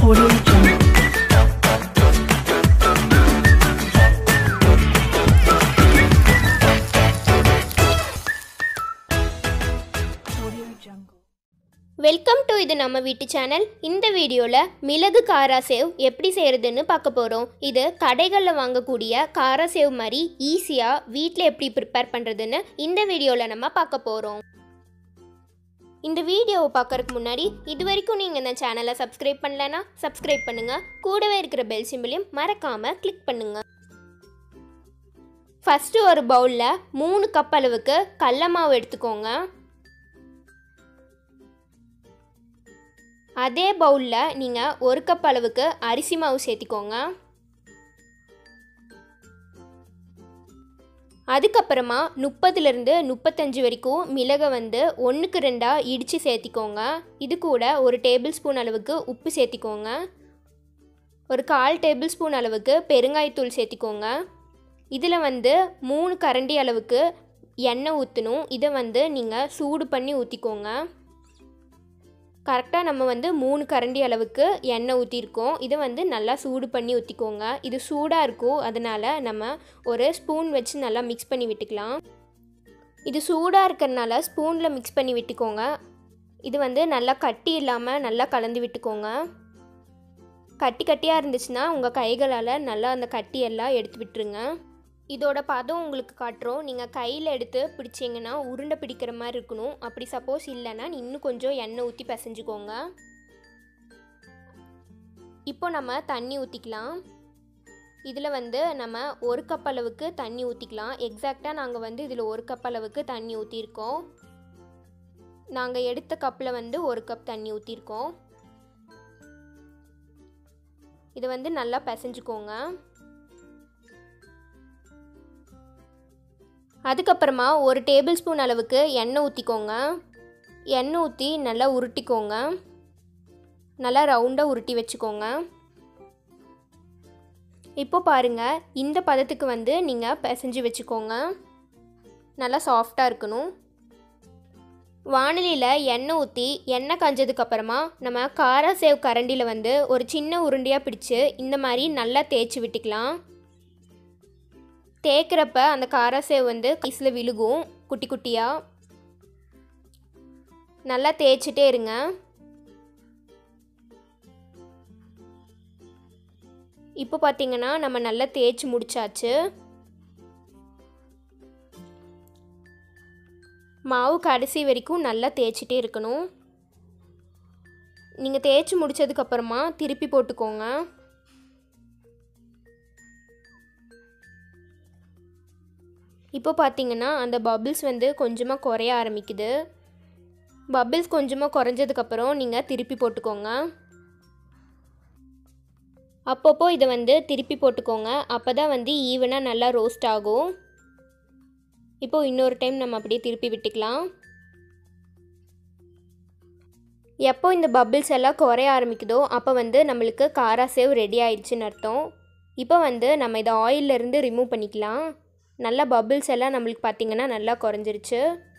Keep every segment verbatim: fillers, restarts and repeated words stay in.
Audio Jungle. Welcome to இது நம்ம வீட்டு சேனல். இந்த வீடியோவில் மிளகு காரா சேவ் எப்படி செய்கிறதுன்னு பார்க்க போகிறோம். இது கடைகளில் வாங்கக்கூடிய காரா சேவ் மாதிரி ஈஸியாக வீட்டில் எப்படி ப்ரிப்பேர் பண்ணுறதுன்னு இந்த வீடியோவில் நம்ம பார்க்க போகிறோம். இந்த வீடியோவை பார்க்கறதுக்கு முன்னாடி இது வரைக்கும் நீங்கள் இந்த சேனலை சப்ஸ்கிரைப் பண்ணலைன்னா சப்ஸ்கிரைப் பண்ணுங்கள். கூடவே இருக்கிற பெல் சிம்பிளையும் மறக்காமல் கிளிக் பண்ணுங்கள். ஃபஸ்ட்டு ஒரு பவுலில் மூணு கப் அளவுக்கு கடல மாவு எடுத்துக்கோங்க. அதே பவுலில் நீங்கள் ஒரு கப் அளவுக்கு அரிசி மாவு சேர்த்திக்கோங்க. அதுக்கப்புறமா முப்பதுலேருந்து முப்பத்தஞ்சு வரைக்கும் மிளகை வந்து ஒன்றுக்கு ரெண்டாக இடித்து சேர்த்திக்கோங்க. இது கூட ஒரு டேபிள் ஸ்பூன் அளவுக்கு உப்பு சேர்த்திக்கோங்க. ஒரு கால் டேபிள் ஸ்பூன் அளவுக்கு பெருங்காயத்தூள் சேர்த்திக்கோங்க. இதில் வந்து மூணு கரண்டி அளவுக்கு எண்ணெய் ஊற்றணும். இதை வந்து நீங்கள் சூடு பண்ணி ஊற்றிக்கோங்க. கரெக்டாக நம்ம வந்து மூணு கரண்டி அளவுக்கு எண்ணெய் ஊற்றிருக்கோம். இதை வந்து நல்லா சூடு பண்ணி ஊற்றிக்கோங்க. இது சூடாக இருக்கும், அதனால் நம்ம ஒரு ஸ்பூன் வச்சு நல்லா மிக்ஸ் பண்ணி விட்டுக்கலாம். இது சூடாக இருக்கிறதுனால ஸ்பூனில் மிக்ஸ் பண்ணி விட்டுக்கோங்க. இது வந்து நல்லா கட்டி இல்லாமல் நல்லா கலந்து விட்டுக்கோங்க. கட்டி கட்டியாக இருந்துச்சுன்னா உங்கள் கைகளால் நல்லா அந்த கட்டியெல்லாம் எடுத்து விட்டுருங்க. இதோட பதம் உங்களுக்கு காட்டுறோம். நீங்கள் கையில் எடுத்து பிடிச்சிங்கன்னா உருண்டை பிடிக்கிற மாதிரி இருக்கணும். அப்படி சப்போஸ் இல்லைன்னா இன்னும் கொஞ்சம் எண்ணெய் ஊற்றி பிசைஞ்சுக்கோங்க. இப்போ நம்ம தண்ணி ஊற்றிக்கலாம். இதில் வந்து நம்ம ஒரு கப் அளவுக்கு தண்ணி ஊற்றிக்கலாம். எக்ஸாக்டாக நாங்கள் வந்து இதில் ஒரு கப் அளவுக்கு தண்ணி ஊற்றிருக்கோம். நாங்கள் எடுத்த கப்பில் வந்து ஒரு கப் தண்ணி ஊற்றிருக்கோம். இதை வந்து நல்லா பிசைஞ்சுக்கோங்க. அதுக்கப்புறமா ஒரு டேபிள் ஸ்பூன் அளவுக்கு எண்ணெய் ஊற்றிக்கோங்க. எண்ணெய் ஊற்றி நல்லா உருட்டிக்கோங்க. நல்லா ரவுண்டாக உருட்டி வச்சுக்கோங்க. இப்போ பாருங்கள், இந்த பதத்துக்கு வந்து நீங்கள் பிசைஞ்சு வச்சுக்கோங்க. நல்லா சாஃப்டாக இருக்கணும். வாணலியில் எண்ணெய் ஊற்றி எண்ணெய் காஞ்சதுக்கப்புறமா நம்ம காரா சேவ் கரண்டியில் வந்து ஒரு சின்ன உருண்டையாக பிடிச்சி இந்த மாதிரி நல்லா தேய்ச்சி விட்டுக்கலாம். தேய்க்கிறப்ப அந்த காரா சேவ் வந்து கைஸில் விழுகும் குட்டி குட்டியாக. நல்லா தேய்ச்சிட்டே இருங்க. இப்போ பார்த்தீங்கன்னா நம்ம நல்லா தேய்ச்சி முடிச்சாச்சு. மாவு கடைசி வரைக்கும் நல்லா தேய்ச்சிட்டே இருக்கணும். நீங்கள் தேய்ச்சி முடித்ததுக்கப்புறமா திருப்பி போட்டுக்கோங்க. இப்போ பார்த்தீங்கன்னா அந்த பபிள்ஸ் வந்து கொஞ்சமாக குறைய ஆரம்பிக்குது. பபிள்ஸ் கொஞ்சமாக குறைஞ்சதுக்கப்புறம் நீங்கள் திருப்பி போட்டுக்கோங்க. அப்பப்போ இதை வந்து திருப்பி போட்டுக்கோங்க. அப்போ தான் வந்து ஈவனாக நல்லா ரோஸ்ட் ஆகும். இப்போது இன்னொரு டைம் நம்ம அப்படியே திருப்பி விட்டுக்கலாம். எப்போ இந்த பபிள்ஸ் எல்லாம் குறைய ஆரம்பிக்குதோ அப்போ வந்து நம்மளுக்கு காரா சேவ் ரெடி ஆயிடுச்சுன்னு அர்த்தம். இப்போ வந்து நம்ம இதை ஆயிலிருந்து ரிமூவ் பண்ணிக்கலாம். நல்லா பபிள்ஸ் எல்லாம் நம்மளுக்கு பார்த்திங்கன்னா நல்லா குறைஞ்சிருச்சு.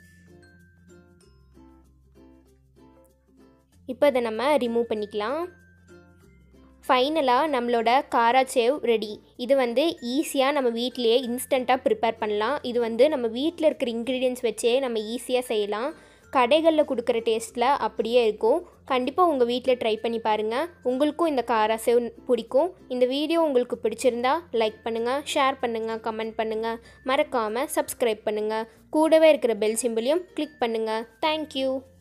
இப்போ இதை நம்ம ரிமூவ் பண்ணிக்கலாம். ஃபைனலாக நம்மளோட காரா சேவ் ரெடி. இது வந்து ஈஸியாக நம்ம வீட்டிலையே இன்ஸ்டண்ட்டாக ப்ரிப்பேர் பண்ணலாம். இது வந்து நம்ம வீட்டில் இருக்கிற இன்க்ரீடியன்ட்ஸ் வச்சே நம்ம ஈஸியாக செய்யலாம். கடைகளில் கொடுக்குற டேஸ்ட்டில் அப்படியே இருக்கும். கண்டிப்பாக உங்கள் வீட்டில் ட்ரை பண்ணி பாருங்கள். உங்களுக்கும் இந்த காரா சேவ் பிடிக்கும். இந்த வீடியோ உங்களுக்கு பிடிச்சிருந்தா லைக் பண்ணுங்கள், ஷேர் பண்ணுங்கள், கமெண்ட் பண்ணுங்கள். மறக்காமல் சப்ஸ்கிரைப் பண்ணுங்கள். கூடவே இருக்கிற பெல் சிம்பிளையும் கிளிக் பண்ணுங்கள். தேங்க்யூ.